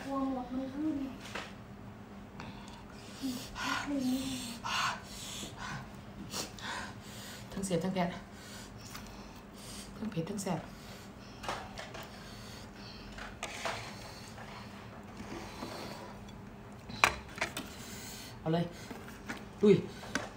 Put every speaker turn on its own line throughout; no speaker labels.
กลัวหมดมันขึ้น
ทั้งเสียบทั้งแก๊สทั้งเผ็ดทั้งแซ่บเอาเลยดุย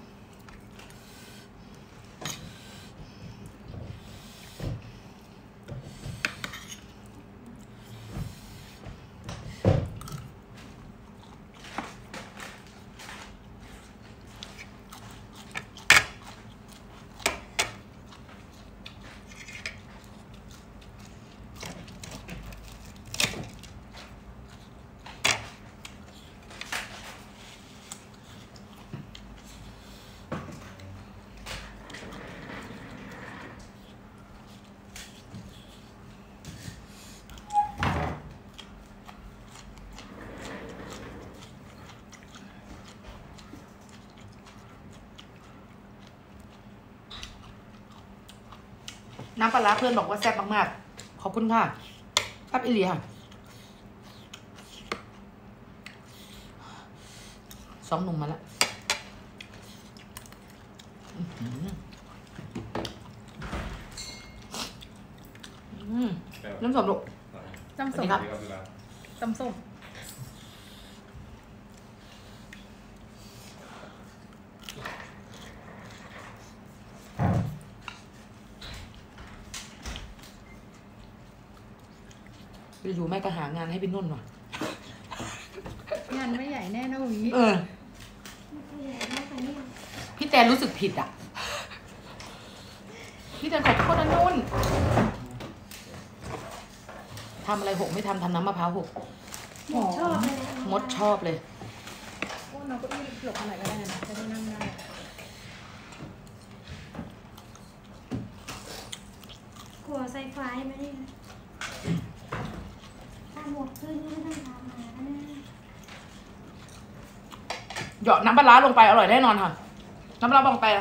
น้ำปลาร้าเพื่อนบอกว่าแซ่บมากๆขอบคุณค่ะแซ่บอีหลีค่ะสองหนุ่มมาแล้วน้ำส้มลูก
น้ำส้ม
ครับ
น้ำส้ม
อยู่แม่ก็หางานให้พี่นุ่นว่ะ
งานไม่ใหญ่แน่นะวี
พี่แตนรู้สึกผิดอ่ะพี่แตนขอโทษนะนุ่นทำอะไรหกไม่ทำน้ำมะพร้าวหก
ชอบเลย
มดชอบเลย
โอ้เราก็อี้หลบอะไรก็ได้นะจะได้นั่งได้
กลัวไซไฟไหมเนี่ยหมดขึ้นไม่ต้องทำมา
หยอดน้ำปลาร้าลงไปอร่อยแน่นอนค่ะน้ำปลาร้าลงไป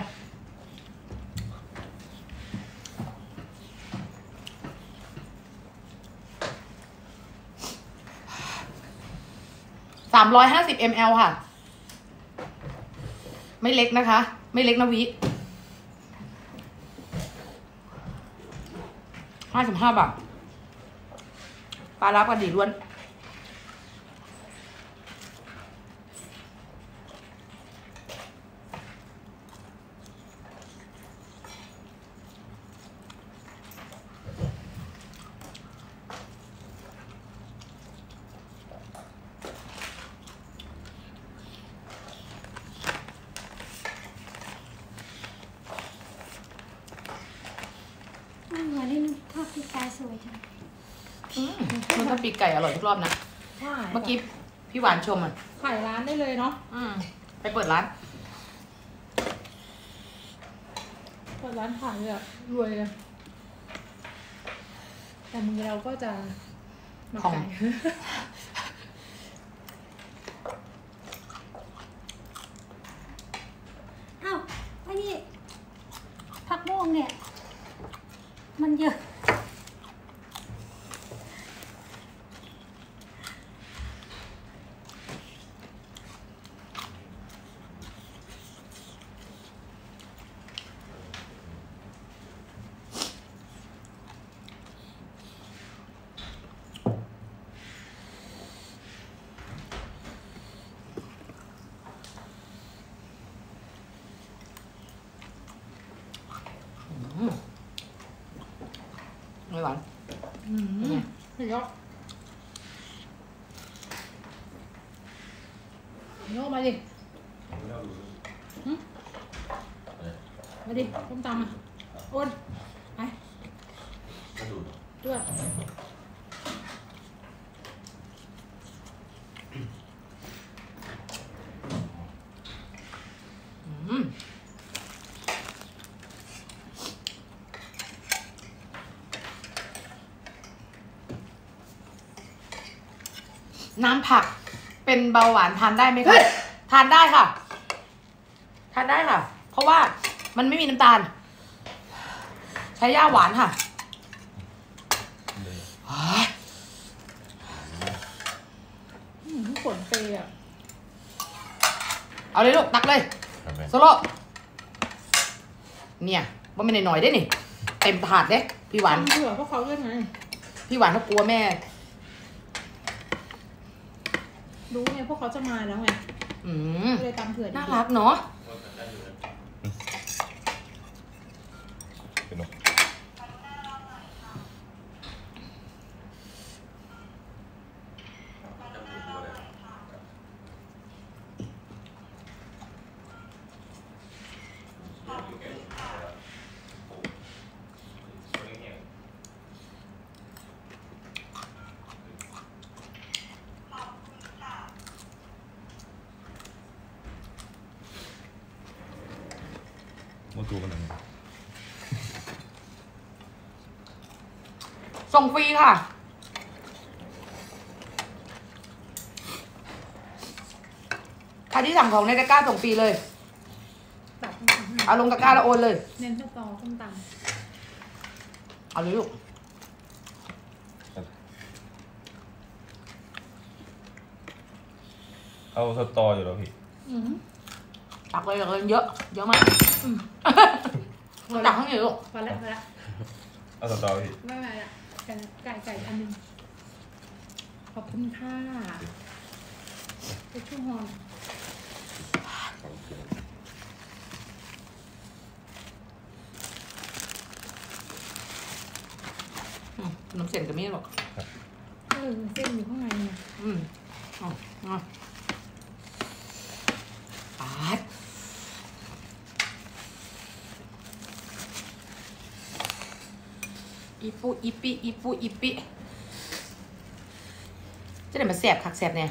350 ml ค่ะไม่เล็กนะคะไม่เล็กนะวิ55 บาทปลาร้าปลาดีล้วน
วันนี้ทอดพริกไก่สวยจัง
มันก็ปีกไก่อร่อยทุกรอบนะเมื่อกี้พี่หวานชมอ่ะ
ขายร้านได้เลยเนาะ
ไปเปิดร้าน
ขายเลยรวยเลยแต่มือเราก็จะมาไก่
อ้าวไอ้นี่ผักม่วงเนี่ยมันเยอะ
ไม่หวาน
เยอะโยมาดิมาดิต้มตำอ่ะโอนไปด้วย
น้ำผักเป็นเบาหวานทานได้ไหมคะทานได้ค่ะทานได้ค่ะเพราะว่ามันไม่มีน้ำตาลใช้ย่าหวานค่ะ
นเปย์อ่ะ
เอาเลยลูกตักเลย
ครับแม่
โซโล่เนี่ยว่าไม่ได้หน่อยได้นี่เต็มถาดเด้พี่หวาน
ทำเผื่อพวกเขาด้วยไง
พี่หวานเขากลัวแม่
รู้ไงพวกเขาจะมาแล้วไง
อืม
เลยตำเผื่อดี
น่ารักเนาะ
เป็นนกมาดูกันหน่อย
ส่งฟรีค่ะใครที่สั่งของในตะกร้าส่งฟรีเลย
ตัด
เอาลงตะกร้าแล้วโอนเลย
เน้นสตอส้มต
เอาเลยลูก
เอาสตออยู่แล้วพี่
ำ
ตักเลยเยอะเยอะมากตักข้างในลูก
พอแล้วพอแล้ว
เอาสตอพี่
ไม่เป็นไรละไก่อันหนึงขอบคุณค่ะไปช่วยฮอน
น้ำเส้นกับมีดหรอก
เส้นอยู่ข้างในไง
อ๋อปาดอีปูอีปีอีปูอีปีจะได้มาแสบคักแสบเนี่ย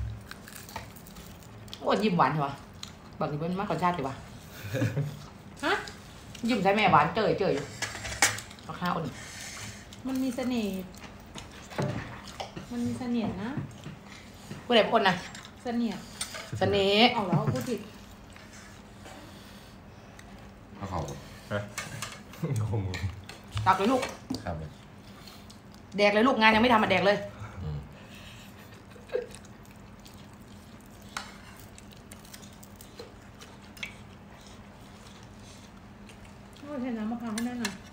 โอ้ยยิ้มหวานเหรอบอกนี่เป็นมากกว่าชาติดีวะ
ฮะ
ยิ้มใช้แม่หวานเจยอยู่เอาข้าวอุ่น
มันมีเสน่ห์มันมีเสน่ห์นะ
พูดอะไรพูดนะ
เสน่ห์
เสน่ห์
เอาแล้วพูดผิด
เอาเขาฮะงง
ตักเลยลูก
ครับ
แดกเลยลูกงานยังไม่ทำมาแดกเลย
โอ้ยใช้น้ำมะพร้าวให้แน่นหน่อย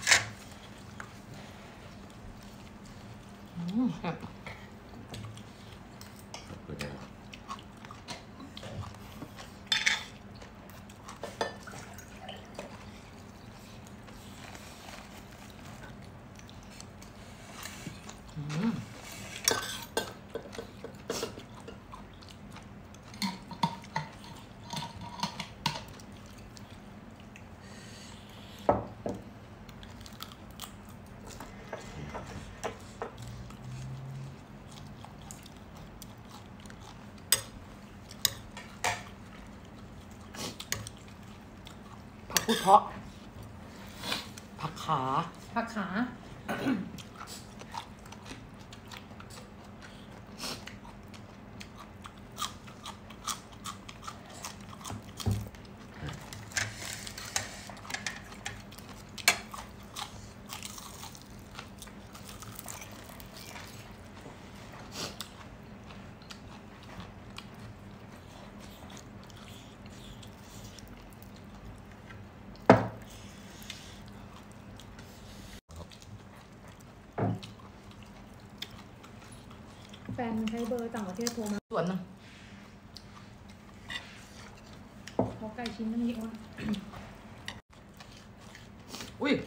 ผักพูดเพราะผักขา
ผักขา แฟนมันใช้เบอร์ต่างประเทศโทรมา
ส่วนหนึง
เพราะไก่ชิ้นมันนี้อ้วน
อุ้ย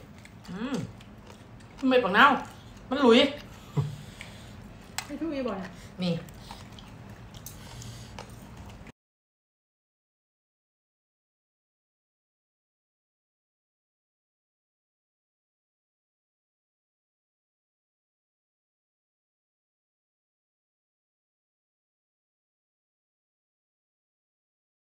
ไม่ปังเน่ามันหลุย
ให้ทุกวีบ่อยอะ
นี่